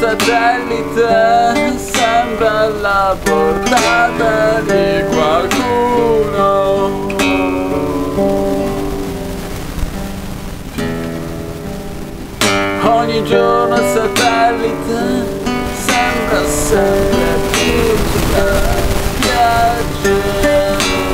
satellite sembra alla portata di qualcuno. Ogni giorno il satellite sembra sempre più viaggio.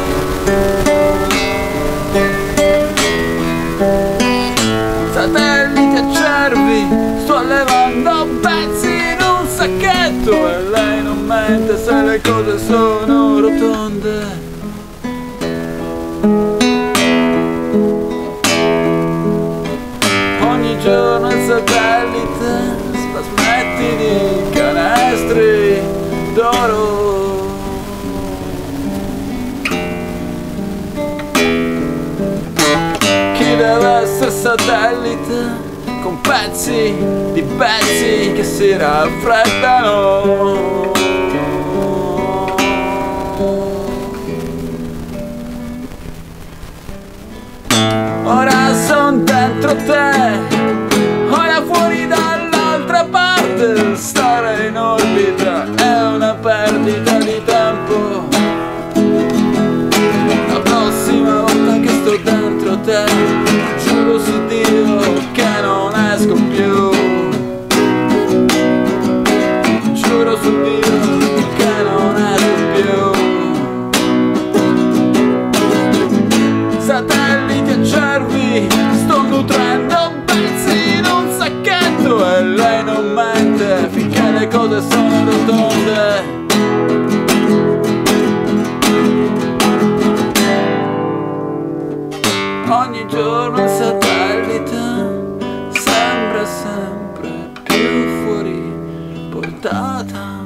Satelliti e cervi, sto allevando pezzi in un sacchetto e lei non mente se le cose sono rotonde. Ogni giorno il satellite spasmetti di canestri d'oro. Chi deve essere satellite con pezzi di pezzi che si raffreddano. Ora son dentro te, ora fuori dall'altra parte. Stare in orbita è una perdita di tempo. La prossima volta che sto dentro te, giuro su Dio che non esco più. Giuro su Dio che non esco più. Satelliti e cervi, sto nutrendo pezzi in un sacchetto e lei non mente finché le cose sono rotonde. Ogni giorno il satellite sembra sempre più fuori portata.